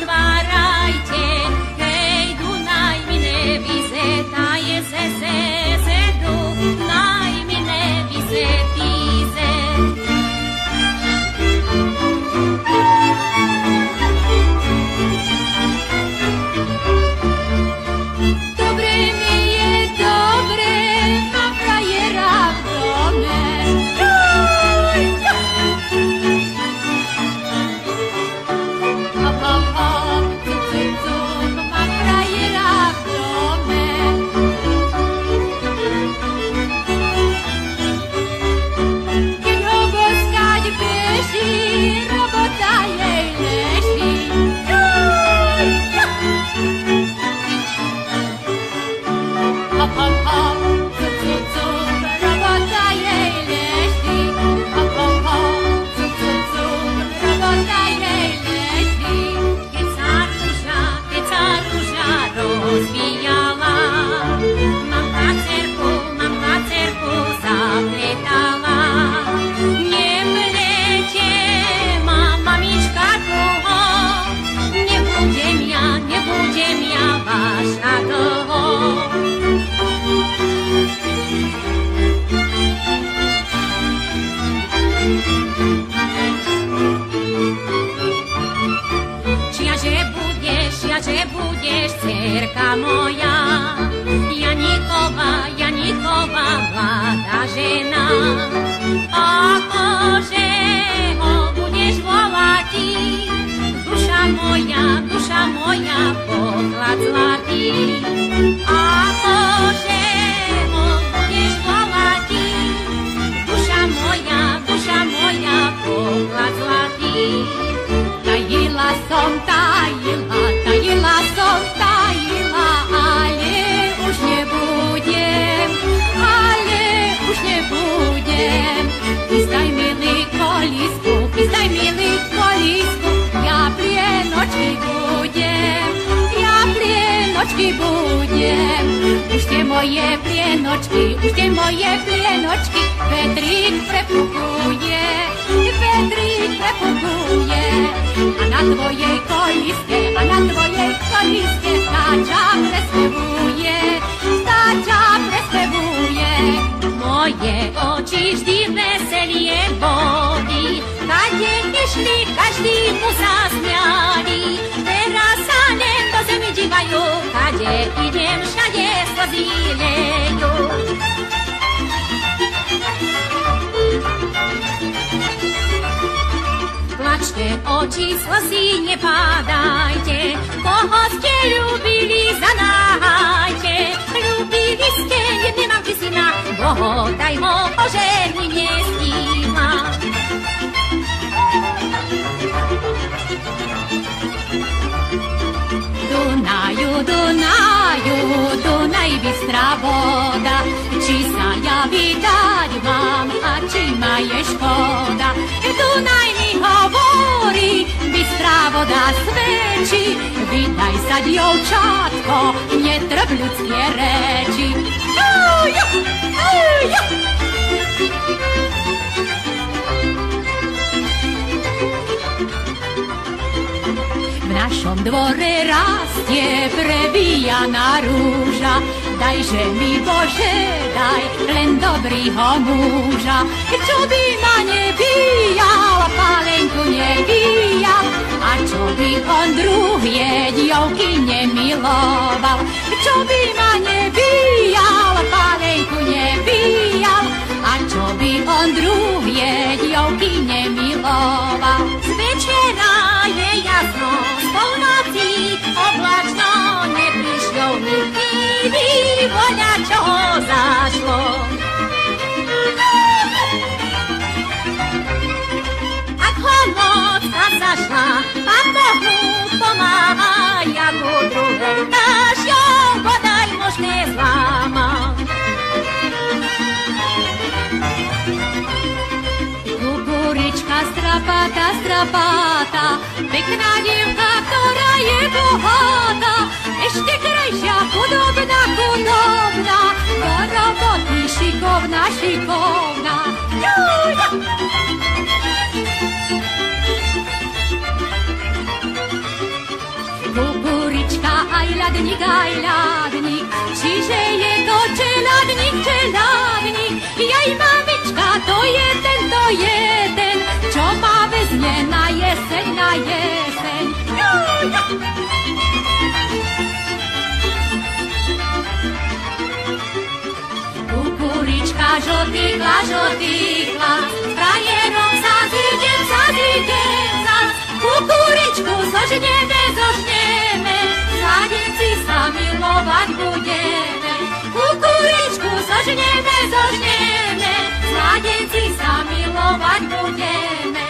otvárajte, hej, Dunaj mi nevize, taje se Dunaj mi nevize, píze. Dobre mi je, dobre, mám frajera v dome. Hop, hop, hop, cup, cup, cup, mám frajera v dome. Keď ho boskať beží, robota jej leží. Hop, hop, hop, cup, cup, cup, robota jej leží. Hop, hop, hop, cup, cup, cup, robota jej leží. Keď sa rúža rozvíjala, mám placerku zapletala. Neplete ma, mamička, dlho, nebudem ja vaša dlho. Čiaže budeš, dcerka moja, Janikova mladá žena. Akože ho budeš volať, duša moja, poklad zlatý. Akože ho budeš volať, duša moja, poklad zlatý. Tajila som, ale už nebudem. Chystaj, milý kolísku, ja plienočky budem. Už tie moje plienočky, Petrík prepukuje. A na tvojej kolíske, stáča prespevuje. Moje oči vždy veselie boli, kade išli, každý mu zasmiali. Teraz sa len do zemi dívajú, kade idem, všade slzy lejú. Plačte, oči, slzy nepádajte, koho ste ľúbili, zanáhajte. Ľúbili ste jednej mamky syna, daj ho oženiť nestíma. Dunaj, bystrá voda, či sa ja vydať vám, a či ma je škoda. Dunaj mi hovorí, bystrá voda svedčí, vydaj sa, dievčatko, netrp ľudské reči. V našom dvore rastie prevíjaná rúža, dajže mi, Bože, daj len dobrýho muža. Čo by ma nebíjal, pálenku nebíjal, a čo by on druhé dievky nemiloval. Čo by ma nebíjal, pálenku nebíjal, a čo by on druhé dievky nemiloval. Z večera je jasno, z polnoci oblačno, neprišlo mi chvíli, voľa čoho zašlo. Ak ho nocka zašla, Pán Bohu pomáha, ako druhej dažďou bodaj možné zláma. Kukurička strapata, pekná dievka, ktorá je bohatá, ešte krajšia, chudobná, do roboty šikovná. čeladník aj ľadník, čiže je to čeladník, čeladník. Jej mamička, to je ten, čo ma vezme na jeseň, na jeseň. Kukurička žotýkla, žotýkla, s frajerom sa zídem, kukuričku zožneme, zožneme, mladenci sa milovať budeme. Kukuričku zožneme, zožneme, mladenci sa milovať budeme.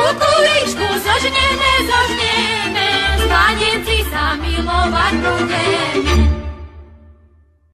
Kukuričku zožneme, zožneme, mladenci sa milovať budeme.